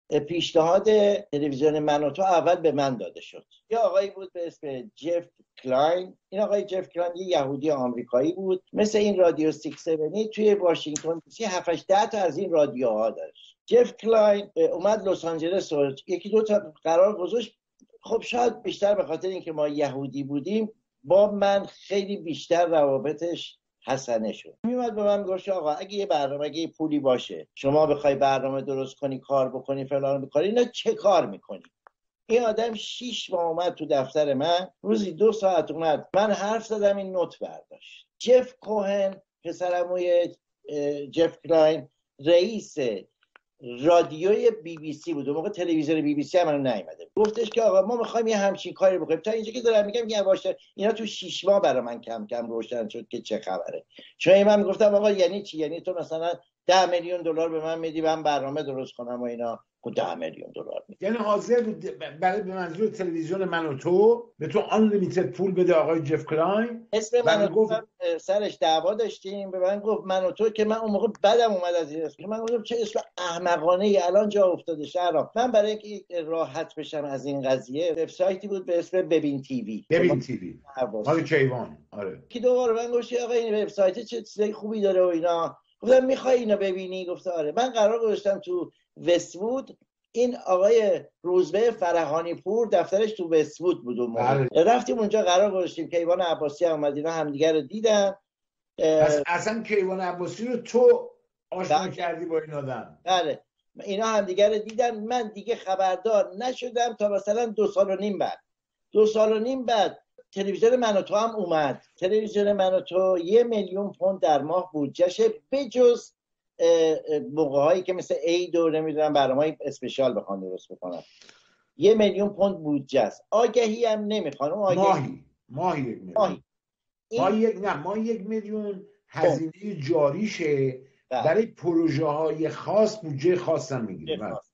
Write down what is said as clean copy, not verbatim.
پیشنهاد تلویزیون من و تو اول به من داده شد. یه آقایی بود به اسم جف کلاین. این آقای جف کلاین یه یهودی آمریکایی بود، مثل این رادیو 670 توی واشنگتن دی سی 7 10 تا از این رادیوها داشت. جف کلاین اومد لس آنجلس و یکی دو تا قرار گذاشت. خب شاید بیشتر به خاطر اینکه ما یهودی بودیم با من خیلی بیشتر روابطش حسنه شد. میومد به من میگفت آقا اگه یه برنامه، اگه یه پولی باشه شما بخوای برنامه درست کنی، کار بکنی، فلان بکنی، اینا چه کار میکنی؟ این آدم 6 ماه اومد تو دفتر من، روزی 2 ساعت اومد، من حرف زدم این نوت برداشت. جف کوهن پسرعموی جف کلاین رئیس رادیوی بی بی سی بود، اون موقع تلویزیون بی بی سی هم نیومده. گفتش که آقا ما می‌خوایم یه همچین کاری بکنیم. تا اینجا که دارم میگم یواشه اینا تو 6 ماه برای من کم کم روشن شد که چه خبره. چون من میگفتم آقا یعنی چی؟ یعنی تو مثلا 10 میلیون دلار به من میدی من برنامه درست کنم و اینا؟ 10 میلیون دلار میدی. یعنی حاضر برای به منظور تلویزیون من و تو به تو آنلیمیتد پول بده آقای جف کلاین؟ اسم من گفت سرش دعوا داشتیم، به من گفت من و تو، که من اون موقع بدم اومد از این اسم. من گفتم چه اسم احمقانه ای الان جا افتاده شهرام. من برای اینکه راحت بشم از این قضیه وبسایتی بود به اسم ببین تیوی. ببین تیوی مال کیوان. آره کی دوباره من گفتم آقا این وبسایت چه چیزای خوبی داره و اینا. گفتم میخوای اینو ببینی؟ گفت آره. من قرار گذاشتم تو وست‌وود. این آقای روزبه فرهانی پور دفترش تو وست‌وود بود اون موقع. رفتیم اونجا قرار گذاشتیم. کیوان عباسی هم اومد، اینا همدیگه رو دیدن. پس اصلا کیوان عباسی رو تو آشنا کردی با این آدم؟ بله، اینا همدیگه رو دیدن. من دیگه خبردار نشدم تا مثلا 2 سال و نیم بعد. 2 سال و نیم بعد تلویزیون من و تو هم اومد. تلویزیون من و تو 1 میلیون پوند در ماه بودجهشه، بجز موقع‌هایی که مثل عید و نمیدونم برنامه‌های اسپشیال بخوان درست بکنن. 1 میلیون پوند بودجه است. آگهی هم نمیخوان. ماهی 1 میلیون. ماهی 1 میلیون هزینه جاریشه. برای پروژه های خاص بودجه خاص هم میگیره.